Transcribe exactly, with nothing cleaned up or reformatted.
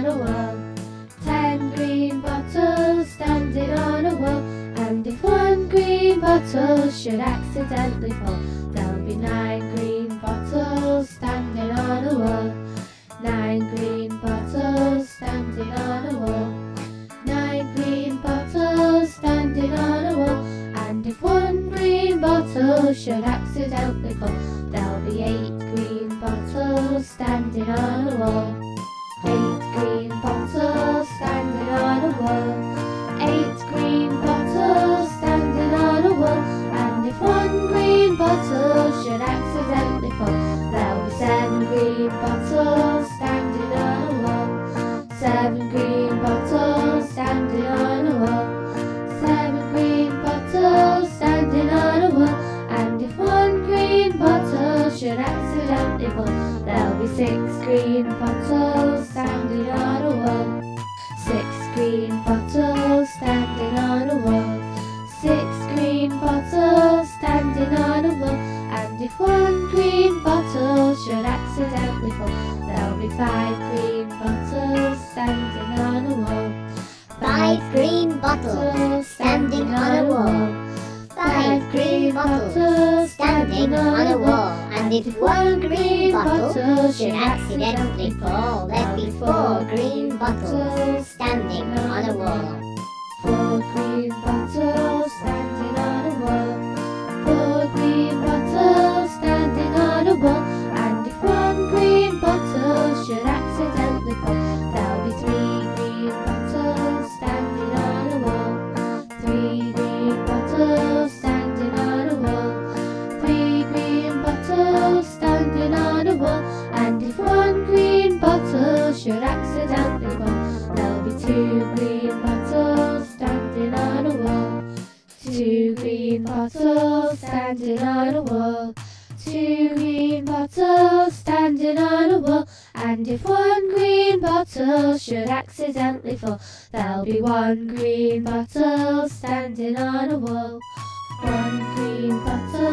on a wall. Ten green bottles standing on a wall, and if one green bottle should accidentally fall, there'll be nine green bottles standing on a wall. Nine green bottles standing on a wall. Nine green bottles standing on a wall, and if one green bottle should accidentally fall, there'll be eight green bottles standing on a wall. Eight green bottles standing on a wall. Eight green bottles standing on a wall, and if one green bottle should accidentally fall, there'll be seven green bottles standing on a wall. Seven green bottles standing on a wall. Seven green bottles standing on a wall, and if one green bottle should accidentally fall, there'll be six green bottles standing on a wall. Six green bottles standing on a wall. Six green bottles standing on a wall, and if one green bottle should accidentally fall, there'll be five green bottles standing on a wall. Five green bottles standing on a wall. Five green bottles standing on a wall, and if one green bottle should accidentally fall, there'll be four green bottles standing on a wall. Four green bottles standing on a wall. Four green bottles standing on a wall, and if one green bottle should accidentally fall, there'll be three green bottles standing on a wall. Three green bottles standing on a wall. Three green bottles standing on a wall, and if one green bottle should accidentally fall, there'll be two green bottles standing on a wall. Two green bottles standing on a wall. Two green bottles standing on a wall, and if one green bottle should accidentally fall, there'll be one green bottle standing on a wall. One green bottle